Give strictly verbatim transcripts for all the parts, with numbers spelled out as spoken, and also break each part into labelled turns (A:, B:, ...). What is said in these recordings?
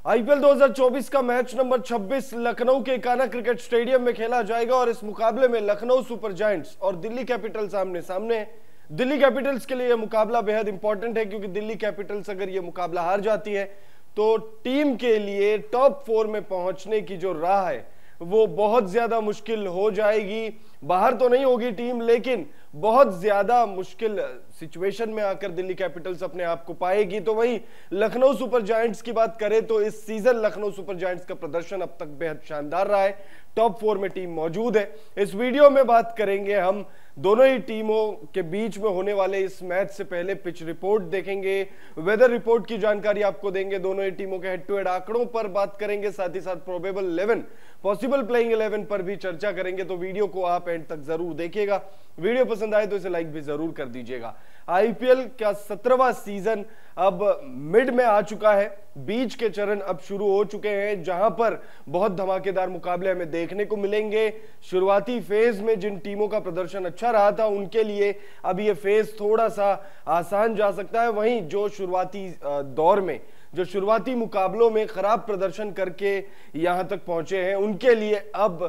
A: IPL दो हज़ार चौबीस का मैच नंबर छब्बीस लखनऊ के इकाना क्रिकेट स्टेडियम में खेला जाएगा और इस मुकाबले में लखनऊ सुपर जायंट्स और दिल्ली कैपिटल्स आमने सामने है। दिल्ली कैपिटल्स के लिए यह मुकाबला बेहद इंपॉर्टेंट है क्योंकि दिल्ली कैपिटल्स अगर यह मुकाबला हार जाती है तो टीम के लिए टॉप फोर में पहुंचने की जो राह है वो बहुत ज्यादा मुश्किल हो जाएगी। बाहर तो नहीं होगी टीम, लेकिन बहुत ज्यादा मुश्किल सिचुएशन में आकर दिल्ली कैपिटल्स अपने आप को पाएगी। तो वहीं लखनऊ सुपर जायंट्स की बात करें तो इस सीजन लखनऊ सुपर जायंट्स का प्रदर्शन अब तक बेहद शानदार रहा है। टॉप फोर में टीम मौजूद है। इस वीडियो में बात करेंगे हम दोनों ही टीमों के बीच में होने वाले इस मैच से पहले पिच रिपोर्ट देखेंगे, वेदर रिपोर्ट की जानकारी आपको देंगे, दोनों ही टीमों के हेड टू हेड आंकड़ों पर बात करेंगे, साथ ही साथ probable eleven, possible playing eleven पर भी चर्चा करेंगे। तो वीडियो को आप एंड तक जरूर देखिएगा। वीडियो पसंद आए तो इसे लाइक भी जरूर कर दीजिएगा। आईपीएल का सत्रहवां सीजन अब मिड में आ चुका है। बीच के चरण अब शुरू हो चुके हैं जहां पर बहुत धमाकेदार मुकाबले हमें देखने को मिलेंगे। शुरुआती फेज में जिन टीमों का प्रदर्शन अच्छा रहा था उनके लिए अब ये फेज थोड़ा सा आसान जा सकता है। वहीं जो शुरुआती दौर में जो शुरुआती मुकाबलों में खराब प्रदर्शन करके यहां तक पहुंचे हैं उनके लिए अब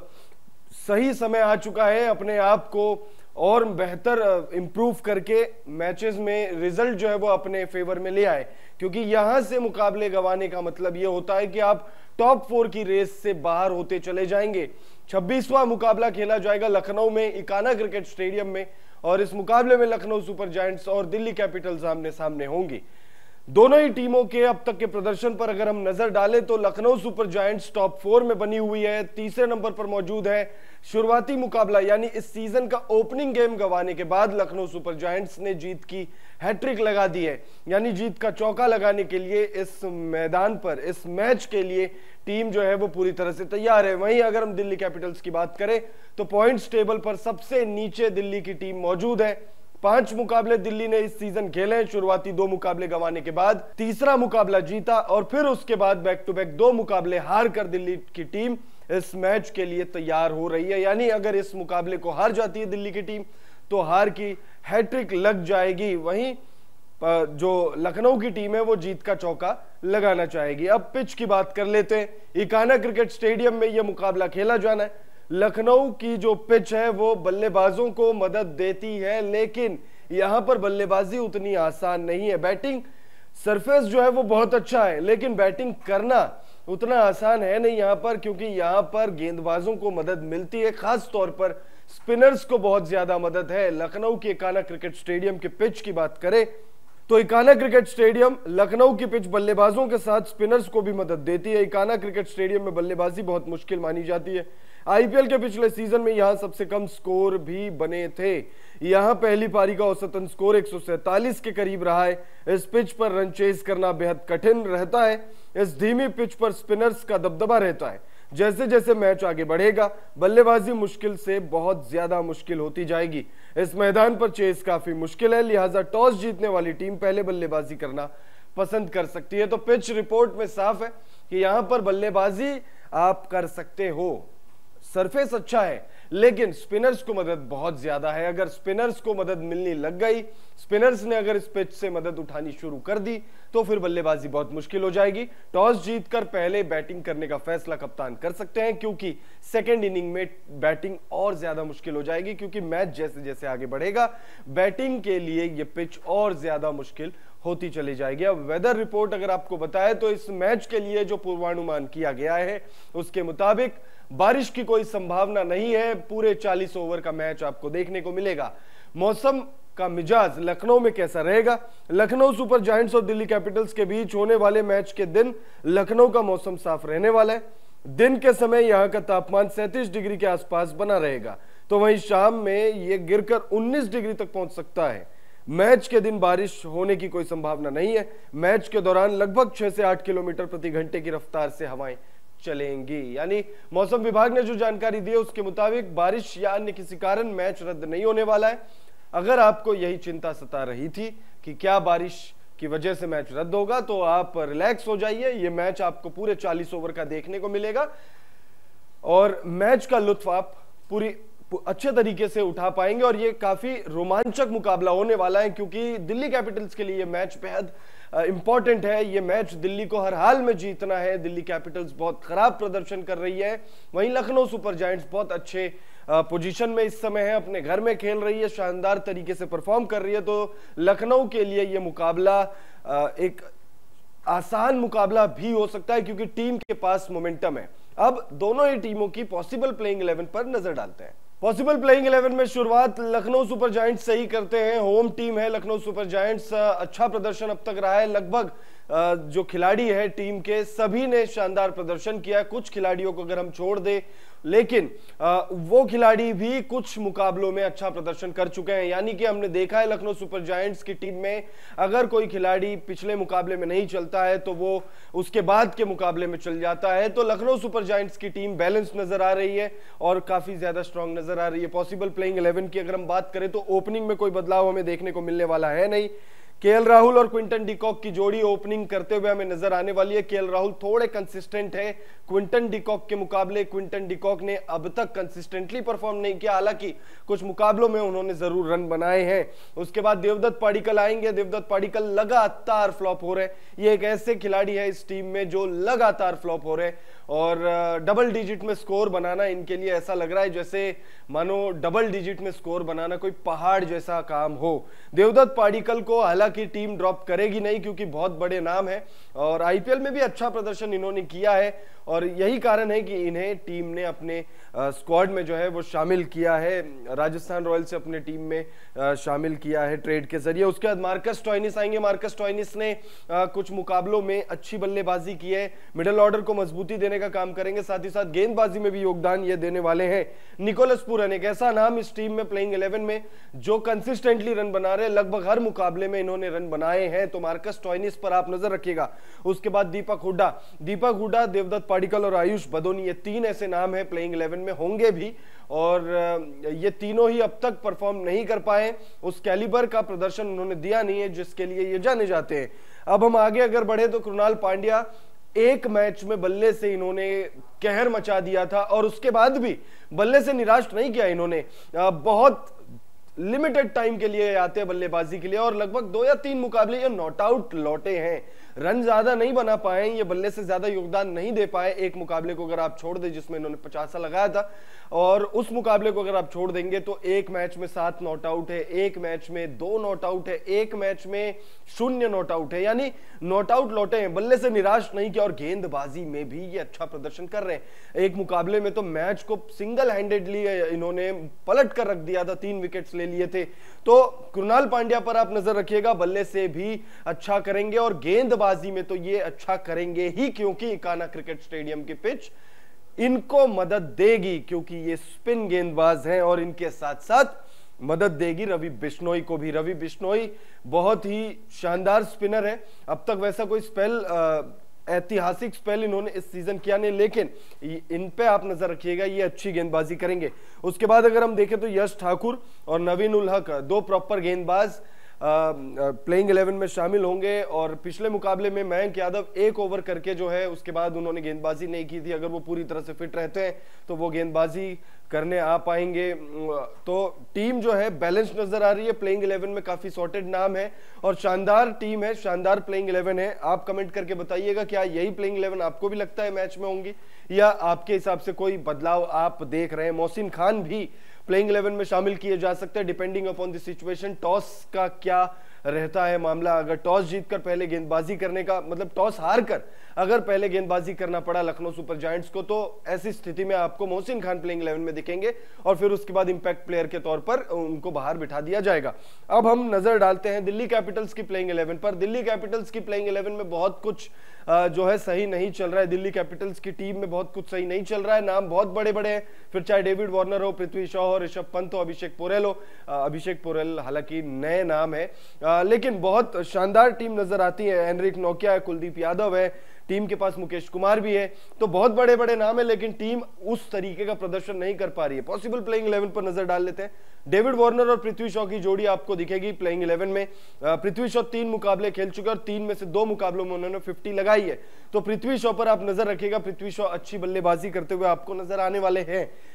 A: सही समय आ चुका है अपने आप को और बेहतर इंप्रूव करके मैचेस में रिजल्ट जो है वो अपने फेवर में ले आए, क्योंकि यहां से मुकाबले गंवाने का मतलब ये होता है कि आप टॉप फोर की रेस से बाहर होते चले जाएंगे। छब्बीसवां मुकाबला खेला जाएगा लखनऊ में इकाना क्रिकेट स्टेडियम में और इस मुकाबले में लखनऊ सुपर जायंट्स और दिल्ली कैपिटल्स आमने सामने होंगी। दोनों ही टीमों के अब तक के प्रदर्शन पर अगर हम नजर डालें तो Lucknow super giants top four में बनी हुई है, तीसरे नंबर पर मौजूद है। शुरुआती मुकाबला यानी इस सीजन का ओपनिंग गेम गंवाने के बाद लखनऊ सुपर जायंट्स ने जीत की हैट्रिक लगा दी है, यानी जीत का चौका लगाने के लिए इस मैदान पर इस मैच के लिए टीम जो है वो पूरी तरह से तैयार है। वहीं अगर हम दिल्ली कैपिटल्स की बात करें तो पॉइंट्स टेबल पर सबसे नीचे दिल्ली की टीम मौजूद है। पांच मुकाबले दिल्ली ने इस सीजन खेले हैं। शुरुआती दो मुकाबले गंवाने के बाद तीसरा मुकाबला जीता और फिर उसके बाद बैक टू बैक दो मुकाबले हार कर दिल्ली की टीम इस मैच के लिए तैयार हो रही है। यानी अगर इस मुकाबले को हार जाती है दिल्ली की टीम तो हार की हैट्रिक लग जाएगी। वहीं जो लखनऊ की टीम है वो जीत का चौका लगाना चाहेगी। अब पिच की बात कर लेते हैं। इकाना क्रिकेट स्टेडियम में यह मुकाबला खेला जाना है। लखनऊ की जो पिच है वो बल्लेबाजों को मदद देती है, लेकिन यहां पर बल्लेबाजी उतनी आसान नहीं है। बैटिंग सरफेस जो है वो बहुत अच्छा है, लेकिन बैटिंग करना उतना आसान है नहीं यहां पर, क्योंकि यहां पर गेंदबाजों को मदद मिलती है, खास तौर पर स्पिनर्स को बहुत ज्यादा मदद है। लखनऊ के इकाना क्रिकेट स्टेडियम के पिच की बात करें तो इकाना क्रिकेट स्टेडियम लखनऊ की पिच बल्लेबाजों के साथ स्पिनर्स को भी मदद देती है। इकाना क्रिकेट स्टेडियम में बल्लेबाजी बहुत मुश्किल मानी जाती है। आईपीएल के पिछले सीजन में यहां सबसे कम स्कोर भी बने थे। यहां पहली पारी का औसतन स्कोर एक सौ सैंतालीस के करीब रहा है। इस पिच पर रन चेज करना बेहद कठिन रहता है। इस धीमी पिच पर स्पिनर्स का दबदबा रहता है। जैसे जैसे मैच आगे बढ़ेगा बल्लेबाजी मुश्किल से बहुत ज्यादा मुश्किल होती जाएगी। इस मैदान पर चेस काफी मुश्किल है, लिहाजा टॉस जीतने वाली टीम पहले बल्लेबाजी करना पसंद कर सकती है। तो पिच रिपोर्ट में साफ है कि यहां पर बल्लेबाजी आप कर सकते हो। सरफेस अच्छा है, लेकिन स्पिनर्स को मदद बहुत ज्यादा है। अगर स्पिनर्स को मदद मिलने लग गई, स्पिनर्स ने अगर इस पिच से मदद उठानी शुरू कर दी तो फिर बल्लेबाजी बहुत मुश्किल हो जाएगी। टॉस जीतकर पहले बैटिंग करने का फैसला कप्तान कर सकते हैं, क्योंकि सेकेंड इनिंग में बैटिंग और ज्यादा मुश्किल हो जाएगी, क्योंकि मैच जैसे जैसे आगे बढ़ेगा बैटिंग के लिए यह पिच और ज्यादा मुश्किल होती चली जाएगी। अब वेदर रिपोर्ट अगर आपको बताए तो इस मैच के लिए जो पूर्वानुमान किया गया है उसके मुताबिक बारिश की कोई संभावना नहीं है। पूरे चालीस ओवर का मैच आपको देखने को मिलेगा। मौसम का मिजाज लखनऊ में कैसा रहेगा? लखनऊ सुपर जायंट्स और दिल्ली कैपिटल्स के बीच होने वाले मैच के दिन लखनऊ का मौसम साफ रहने वाला है। दिन के समय यहां का तापमान सैंतीस डिग्री के आसपास बना रहेगा, तो वहीं शाम में यह गिरकर उन्नीस डिग्री तक पहुंच सकता है। मैच के दिन बारिश होने की कोई संभावना नहीं है। मैच के दौरान लगभग छह से आठ किलोमीटर प्रति घंटे की रफ्तार से हवाएं चलेंगी। यानी मौसम विभाग ने जो जानकारी दी है उसके मुताबिक बारिश या अन्य किसी कारण मैच रद्द नहीं होने वाला है। अगर आपको यही चिंता सता रही थी कि क्या बारिश की वजह से मैच रद्द होगा तो आप रिलैक्स हो जाइए। यह मैच आपको पूरे चालीस ओवर का देखने को मिलेगा और मैच का लुत्फ आप पूरी अच्छे तरीके से उठा पाएंगे और ये काफी रोमांचक मुकाबला होने वाला है, क्योंकि दिल्ली कैपिटल्स के लिए यह मैच बेहद इंपॉर्टेंट है। ये मैच दिल्ली को हर हाल में जीतना है। दिल्ली कैपिटल्स बहुत खराब प्रदर्शन कर रही है, वहीं लखनऊ सुपर जायंट्स बहुत अच्छे पोजीशन में इस समय है, अपने घर में खेल रही है, शानदार तरीके से परफॉर्म कर रही है। तो लखनऊ के लिए ये मुकाबला एक आसान मुकाबला भी हो सकता है क्योंकि टीम के पास मोमेंटम है। अब दोनों ही टीमों की पॉसिबल प्लेइंग इलेवन पर नजर डालते हैं। पॉसिबल प्लेइंग इलेवन में शुरुआत लखनऊ सुपर जायंट्स से ही करते हैं। होम टीम है लखनऊ सुपर जायंट्स, अच्छा प्रदर्शन अब तक रहा है। लगभग जो खिलाड़ी है टीम के सभी ने शानदार प्रदर्शन किया है। कुछ खिलाड़ियों को अगर हम छोड़ दें, लेकिन वो खिलाड़ी भी कुछ मुकाबलों में अच्छा प्रदर्शन कर चुके हैं। यानी कि हमने देखा है लखनऊ सुपर जायंट्स की टीम में अगर कोई खिलाड़ी पिछले मुकाबले में नहीं चलता है तो वो उसके बाद के मुकाबले में चल जाता है। तो लखनऊ सुपर जायंट्स की टीम बैलेंस नजर आ रही है और काफी ज्यादा स्ट्रांग नजर आ रही है। पॉसिबल प्लेइंग इलेवन की अगर हम बात करें तो ओपनिंग में कोई बदलाव हमें देखने को मिलने वाला है नहीं। केएल राहुल और क्विंटन डिकॉक की जोड़ी ओपनिंग करते हुए हमें नजर आने वाली है। केएल राहुल थोड़े कंसिस्टेंट है क्विंटन डिकॉक के मुकाबले। क्विंटन डिकॉक ने अब तक कंसिस्टेंटली परफॉर्म नहीं किया, हालांकि कुछ मुकाबलों में उन्होंने जरूर रन बनाए हैं। उसके बाद देवदत्त पाडिक्कल आएंगे। देवदत्त पाडिक्कल लगातार फ्लॉप हो रहे हैं। ये एक ऐसे खिलाड़ी है इस टीम में जो लगातार फ्लॉप हो रहे हैं और डबल डिजिट में स्कोर बनाना इनके लिए ऐसा लग रहा है जैसे मानो डबल डिजिट में स्कोर बनाना कोई पहाड़ जैसा काम हो। देवदत्त पाडिक्कल को हालांकि टीम ड्रॉप करेगी नहीं क्योंकि बहुत बड़े नाम है और आईपीएल में भी अच्छा प्रदर्शन इन्होंने किया है और यही कारण है कि इन्हें टीम ने अपने स्क्वाड में जो है वो शामिल किया है। राजस्थान रॉयल्स से अपने टीम में आ, शामिल किया है ट्रेड के जरिए। उसके बाद मार्कस स्टोइनिस आएंगे। मार्कस स्टोइनिस ने आ, कुछ मुकाबलों में अच्छी बल्लेबाजी की है, मिडिल ऑर्डर को मजबूती देने का काम करेंगे, साथ ही साथ गेंदबाजी में भी योगदान ये देने वाले हैं। निकोलस पूरन एक ऐसा नाम इस टीम में प्लेइंग इलेवन में जो कंसिस्टेंटली रन बना रहे हैं, लगभग हर मुकाबले में इन्होंने रन बनाए हैं। तो मार्कस स्टोइनिस पर आप नजर रखिएगा। उसके बाद दीपक हुड्डा दीपक हुड्डा देवदत्त पाडिक्कल और आयुष बदोनी, ये तीन ऐसे नाम है प्लेइंग इलेवन में, होंगे भी और ये तीनों ही अब तक परफॉर्म नहीं कर पाए। उस कैलिबर का प्रदर्शन उन्होंने दिया नहीं है जिसके लिए ये जाने जाते हैं। अब हम आगे अगर बढ़े तो कृणाल पांड्या, एक मैच में बल्ले से इन्होंने कहर मचा दिया था और उसके बाद भी बल्ले से निराश नहीं किया इन्होंने। बहुत लिमिटेड टाइम के लिए आते हैं बल्लेबाजी के लिए और लगभग दो या तीन मुकाबले ये नॉट आउट लौटे हैं। रन ज्यादा नहीं बना पाए, ये बल्ले से ज्यादा योगदान नहीं दे पाए। एक मुकाबले को अगर आप छोड़ दें जिसमें इन्होंने पचासा लगाया था और उस मुकाबले को अगर आप छोड़ देंगे तो एक मैच में सात नॉट आउट है, एक मैच में दो नॉट आउट है, एक मैच में शून्य नॉट आउट है, यानी नॉट आउट लौटे हैं। बल्ले से निराश नहीं किया और गेंदबाजी में भी ये अच्छा प्रदर्शन कर रहे हैं। एक मुकाबले में तो मैच को सिंगल हैंडेडली इन्होंने पलट कर रख दिया था, तीन विकेट्स ले लिए थे। तो कृणाल पांड्या पर आप नजर रखिएगा, बल्ले से भी अच्छा करेंगे और गेंदबाजी में तो ये अच्छा करेंगे ही क्योंकि इकाना क्रिकेट स्टेडियम की पिच इनको मदद देगी क्योंकि ये स्पिन गेंदबाज हैं और इनके साथ साथ मदद देगी रवि बिश्नोई को भी। रवि बिश्नोई बहुत ही शानदार स्पिनर है। अब तक वैसा कोई स्पेल ऐतिहासिक स्पेल इन्होंने इस सीजन किया नहीं, लेकिन इन पे आप नजर रखिएगा, ये अच्छी गेंदबाजी करेंगे। उसके बाद अगर हम देखें तो यश ठाकुर और नवीन उल हक दो प्रॉपर गेंदबाज प्लेइंग इलेवन में शामिल होंगे और पिछले मुकाबले में मयंक यादव एक ओवर करके जो है उसके बाद उन्होंने गेंदबाजी नहीं की थी। अगर वो पूरी तरह से फिट रहते हैं तो वो गेंदबाजी करने आ पाएंगे। तो टीम जो है बैलेंस नजर आ रही है। प्लेइंग इलेवन में काफी सॉर्टेड नाम है और शानदार टीम है, शानदार प्लेइंग इलेवन है। आप कमेंट करके बताइएगा क्या यही प्लेइंग इलेवन आपको भी लगता है मैच में होंगी या आपके हिसाब से कोई बदलाव आप देख रहे हैं। मोहसिन खान भी प्लेइंग इलेवन में शामिल किए जा सकते हैं depending upon the situation. Toss का क्या रहता है मामला, अगर टॉस जीतकर पहले गेंदबाजी करने का मतलब टॉस हार कर अगर पहले गेंदबाजी करना पड़ा लखनऊ सुपर जायंट्स को तो ऐसी स्थिति में आपको मोहसिन खान प्लेइंग इलेवन में दिखेंगे और फिर उसके बाद इंपैक्ट प्लेयर के तौर पर उनको बाहर बिठा दिया जाएगा। अब हम नजर डालते हैं दिल्ली कैपिटल्स की प्लेइंग इलेवन पर। दिल्ली कैपिटल्स की प्लेइंग इलेवन में बहुत कुछ जो है सही नहीं चल रहा है। दिल्ली कैपिटल्स की टीम में बहुत कुछ सही नहीं चल रहा है। नाम बहुत बड़े बड़े हैं, फिर चाहे डेविड वार्नर हो, पृथ्वी शॉ हो, ऋषभ पंत हो, अभिषेक पोरेल हो। अभिषेक पोरेल हालांकि नए नाम है लेकिन बहुत शानदार टीम नजर आती है। एनरिक नोकिया है, कुलदीप यादव है, टीम के पास मुकेश कुमार भी है। तो बहुत बड़े बड़े नाम है लेकिन टीम उस तरीके का प्रदर्शन नहीं कर पा रही है। पॉसिबल प्लेइंग इलेवन पर नजर डाल लेते हैं। डेविड वार्नर और पृथ्वी शॉ की जोड़ी आपको दिखेगी प्लेइंग इलेवन में। पृथ्वी शॉ तीन मुकाबले खेल चुके और तीन में से दो मुकाबलों में उन्होंने फिफ्टी लगाई है। तो पृथ्वी शॉ पर आप नजर रखिएगा, पृथ्वी शॉ अच्छी बल्लेबाजी करते हुए आपको नजर आने वाले हैं।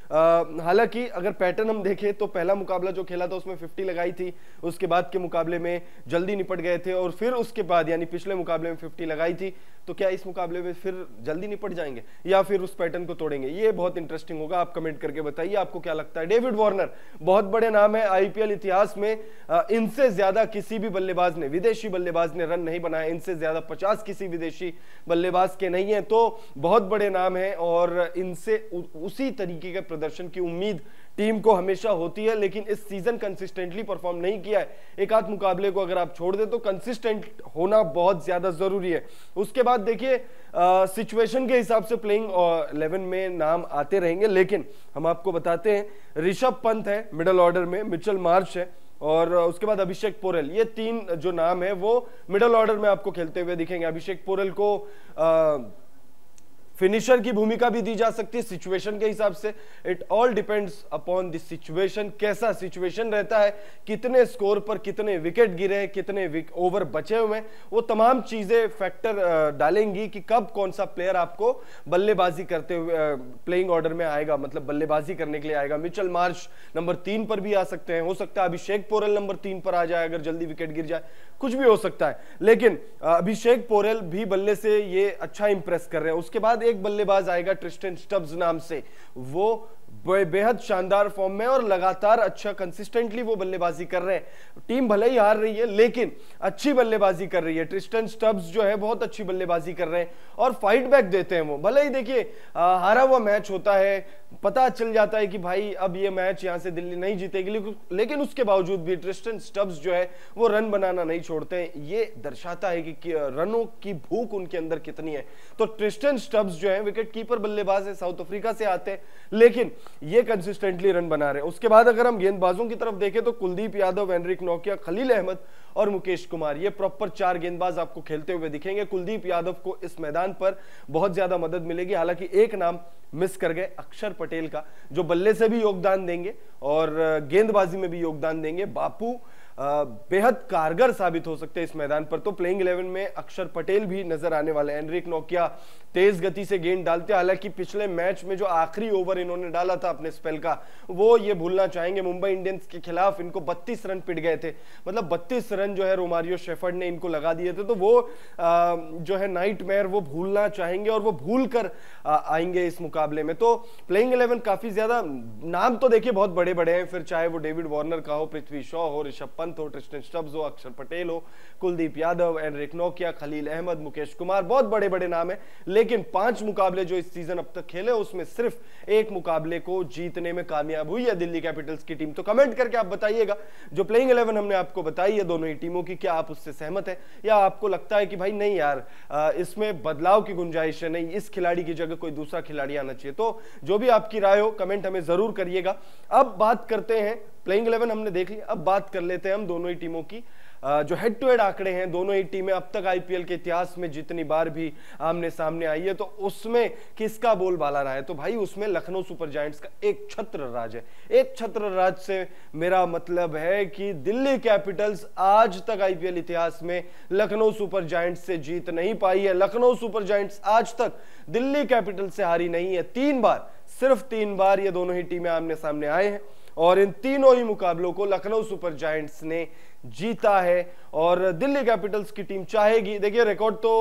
A: हालांकि अगर पैटर्न हम देखें तो पहला मुकाबला जो खेला था उसमें फिफ्टी लगाई थी, उसके बाद के मुकाबले में जल्दी निपट गए थे, और फिर उसके बाद यानी पिछले मुकाबले में फिफ्टी लगाई थी, तो क्या इस मुकाबले में फिर जल्दी निपट जाएंगे या फिर उस पैटर्न को तोड़ेंगे? ये बहुत इंटरेस्टिंग होगा, आप कमेंट करके बताइए आपको क्या लगता है। डेविड वार्नर बहुत बड़े नाम है आईपीएल इतिहास में, इनसे ज्यादा किसी भी बल्लेबाज ने, विदेशी बल्लेबाज ने रन नहीं बनाया, इनसे ज्यादा पचास किसी विदेशी बल्लेबाज के नहीं है, तो बहुत बड़े नाम है और इनसे उसी तरीके के प्रदर्शन की उम्मीद टीम को हमेशा होती है, लेकिन इस सीजन कंसिस्टेंटली परफॉर्म नहीं किया है। एक आध मुकाबले को अगर आप छोड़ दे तो कंसिस्टेंट होना बहुत ज्यादा जरूरी है। उसके बाद देखिए सिचुएशन के हिसाब से प्लेइंग इलेवन में नाम आते रहेंगे, लेकिन हम आपको बताते हैं ऋषभ पंत है मिडिल ऑर्डर में, मिचेल मार्श है और उसके बाद अभिषेक पोरेल, ये तीन जो नाम है वो मिडिल ऑर्डर में आपको खेलते हुए दिखेंगे। अभिषेक पोरेल को आ, फिनिशर की भूमिका भी दी जा सकती है सिचुएशन के हिसाब से। It all depends upon the situation, कैसा सिचुएशन रहता है, कितने स्कोर पर कितने विकेट गिरे हैं, कितने ओवर बचे हुए हैं, वो तमाम चीजें फैक्टर डालेंगी कि कब कौन सा प्लेयर आपको बल्लेबाजी करते हुए प्लेइंग ऑर्डर में आएगा, मतलब बल्लेबाजी करने के लिए आएगा। मिचेल मार्श नंबर तीन पर भी आ सकते हैं, हो सकता है अभिषेक पोरेल नंबर तीन पर आ जाए अगर जल्दी विकेट गिर जाए, कुछ भी हो सकता है, लेकिन अभिषेक पोरेल भी बल्ले से ये अच्छा इंप्रेस कर रहे हैं। उसके बाद एक बल्लेबाज आएगा ट्रिस्टन स्टब्स नाम से, वो बेहद शानदार फॉर्म में और लगातार अच्छा कंसिस्टेंटली वो बल्लेबाजी कर रहे हैं। टीम भले ही हार रही है लेकिन अच्छी बल्लेबाजी कर रही है। ट्रिस्टन स्टब्स जो है बहुत अच्छी बल्लेबाजी कर रहे हैं और फाइट बैक देते हैं वो, भले ही देखिए हारा हुआ मैच होता है, पता चल जाता है कि भाई अब ये मैच यहां से दिल्ली नहीं जीतेगी, लेकिन उसके बावजूद भी ट्रिस्टन स्टब्स जो है वो रन बनाना नहीं छोड़ते हैं। ये दर्शाता है कि, कि रनों की भूख उनके अंदर कितनी है। तो ट्रिस्टन स्टब्स जो है विकेट कीपर बल्लेबाज है, साउथ अफ्रीका से आते हैं, लेकिन ये कंसिस्टेंटली रन बना रहे हैं। उसके बाद अगर हम गेंदबाजों की तरफ देखें तो कुलदीप यादव, एनरिक नोकिया, खलील अहमद और मुकेश कुमार, ये प्रॉपर चार गेंदबाज आपको खेलते हुए दिखेंगे। कुलदीप यादव को इस मैदान पर बहुत ज्यादा मदद मिलेगी, हालांकि एक नाम मिस कर गए अक्षर पटेल का, जो बल्ले से भी योगदान देंगे और गेंदबाजी में भी योगदान देंगे। बापू बेहद कारगर साबित हो सकते हैं इस मैदान पर, तो प्लेइंग इलेवन में अक्षर पटेल भी नजर आने वाले हैं। एनरिक नोकिया तेज गति से गेंद डालते, हालांकि पिछले मैच में जो आखिरी ओवर इन्होंने डाला था अपने स्पेल का, वो ये भूलना चाहेंगे। मुंबई इंडियंस के खिलाफ इनको बत्तीस रन पिट गए थे, मतलब बत्तीस रन जो है रोमारियो शेफर्ड ने इनको लगा दिए थे, तो वो आ, जो है नाइटमेयर वो भूलना चाहेंगे और वो भूल कर आ, आएंगे इस मुकाबले में। तो प्लेइंग इलेवन काफी ज्यादा नाम तो देखिए बहुत बड़े बड़े हैं, फिर चाहे वो डेविड वार्नर का हो, पृथ्वी शॉ हो, ऋषभ पंत हो, ट्रिस्टन स्टब्स हो, अक्षर पटेल हो, कुलदीप यादव, एनरिक नोकिया, खलील अहमद, मुकेश कुमार, बहुत बड़े बड़े नाम है। लेकिन पांच मुकाबले जो इस सीजन अब तक खेले उसमें सिर्फ एक मुकाबले को जीतने में कामयाब हुई है दिल्ली कैपिटल्स की टीम। तो कमेंट करके आप बताइएगा जो प्लेइंग इलेवन हमने आपको बताई है दोनों ही टीमों की, क्या आप उससे सहमत है या आपको लगता है कि भाई नहीं यार इसमें बदलाव की गुंजाइश है, नहीं इस खिलाड़ी की जगह कोई दूसरा खिलाड़ी आना चाहिए। तो जो भी आपकी राय हो कमेंट हमें जरूर करिएगा। अब बात करते हैं, प्लेइंग इलेवन हमने देख लिया, अब बात कर लेते हैं हम दोनों ही टीमों की जो हेड टू हेड आंकड़े हैं। दोनों ही टीमें अब तक आईपीएल के इतिहास में जितनी बार भी आमने सामने आई है तो उसमें किसका बोलबाला रहा है, तो भाई उसमें लखनऊ सुपर जायंट्स का एक छत्र राज है। एक छत्र राज से मेरा मतलब है कि दिल्ली कैपिटल्स आज तक आईपीएल इतिहास में लखनऊ सुपर जायंट्स से जीत नहीं पाई है। लखनऊ सुपर जायंट्स आज तक दिल्ली कैपिटल्स से हारी नहीं है। तीन बार, सिर्फ तीन बार ये दोनों ही टीमें आमने सामने आए हैं और इन तीनों ही मुकाबलों को लखनऊ सुपर जायंट्स ने जीता है। और दिल्ली कैपिटल्स की टीम चाहेगी, देखिए रिकॉर्ड तो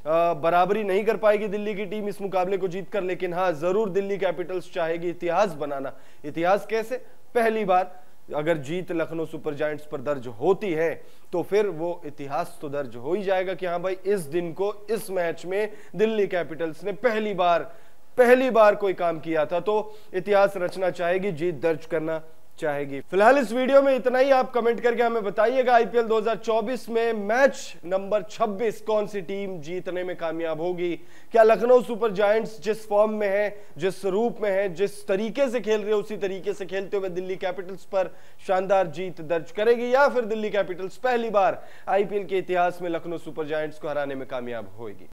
A: बराबरी नहीं कर पाएगी दिल्ली की टीम इस मुकाबले को जीतकर, लेकिन हाँ जरूर दिल्ली कैपिटल्स चाहेगी इतिहास बनाना। इतिहास कैसे? पहली बार अगर जीत लखनऊ सुपर जायंट्स पर दर्ज होती है तो फिर वो इतिहास तो दर्ज हो ही जाएगा कि हाँ भाई इस दिन को, इस मैच में दिल्ली कैपिटल्स ने पहली बार पहली बार कोई काम किया था, तो इतिहास रचना चाहेगी, जीत दर्ज करना चाहेगी। फिलहाल इस वीडियो में इतना ही। आप कमेंट करके हमें बताइएगा आईपीएल दो हज़ार चौबीस में मैच नंबर छब्बीस कौन सी टीम जीतने में कामयाब होगी। क्या लखनऊ सुपर जायंट्स जिस फॉर्म में है, जिस रूप में है, जिस तरीके से खेल रहे हैं उसी तरीके से खेलते हुए दिल्ली कैपिटल्स पर शानदार जीत दर्ज करेगी, या फिर दिल्ली कैपिटल्स पहली बार आईपीएल के इतिहास में लखनऊ सुपर जायंट्स को हराने में कामयाब होगी।